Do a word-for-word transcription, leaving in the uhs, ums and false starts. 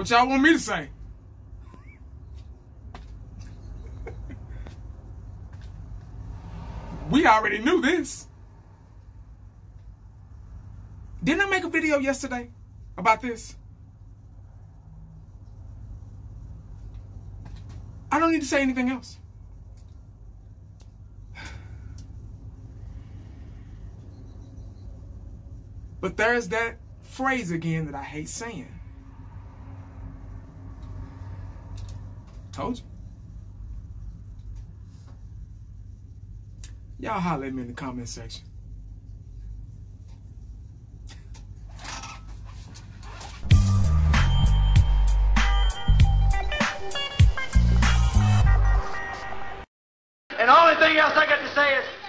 What y'all want me to say? We already knew this. Didn't I make a video yesterday about this? I don't need to say anything else. But there's that phrase again that I hate saying. Told you. Y'all holler at me in the comment section. And the only thing else I got to say is,